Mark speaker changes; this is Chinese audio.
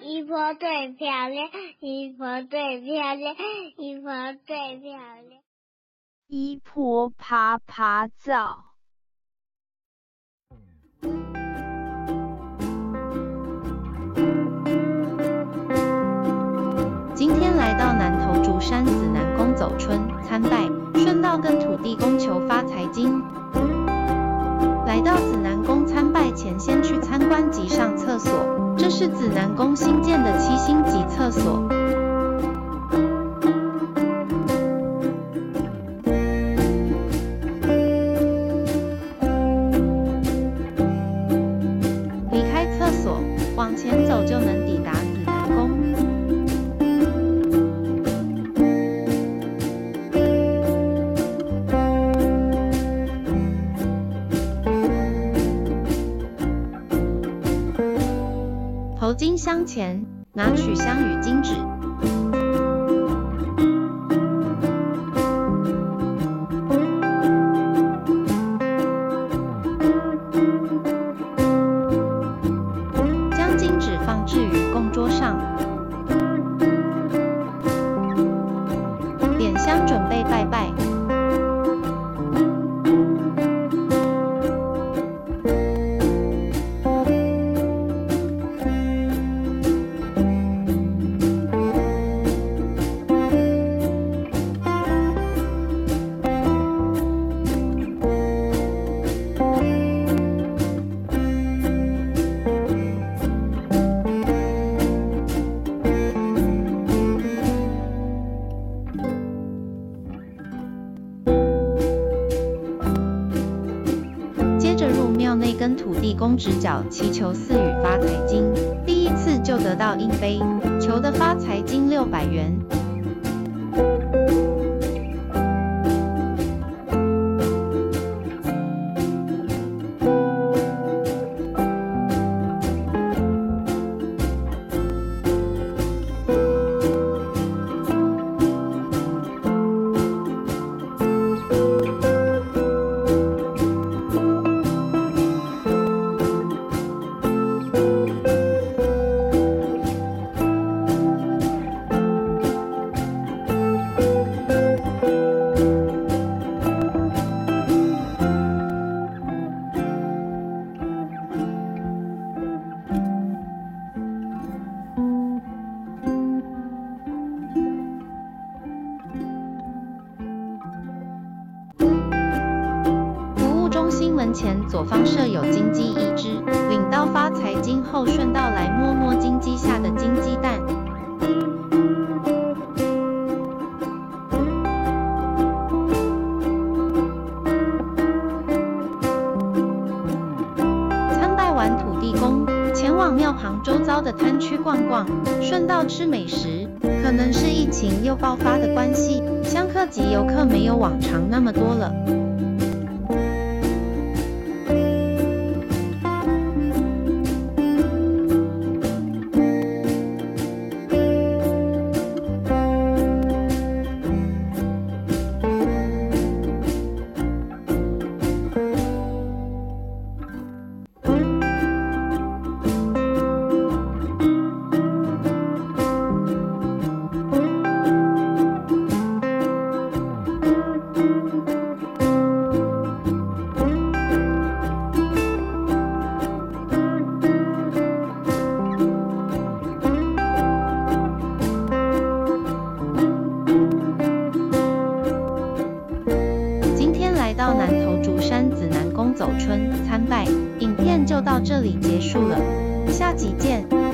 Speaker 1: 姨婆最漂亮，姨婆最漂亮，姨婆最漂亮。
Speaker 2: 姨婆爬爬灶。
Speaker 3: 今天来到南投竹山紫南宫走春参拜，顺道跟土地公求发财金。来到紫南宫参拜前，先去参观及上厕所，这是紫南宫新建的7星级厕所。离开厕所，往前走就能抵达紫南宫。投金箱前，拿取香与金纸。将金纸放置于供桌上，点香准备拜拜。接着入庙内跟土地公直角祈求赐予发财金，第一次就得到硬杯，求的发财金600元。门前左方设有金鸡1只，领到发财金后，顺道来摸摸金鸡下的金鸡蛋。参拜完土地公，前往庙旁周遭的摊区逛逛，顺道吃美食。可能是疫情又爆发的关系，香客及游客没有往常那么多了。到南投竹山紫南宫走春参拜，影片就到这里结束了，下集见。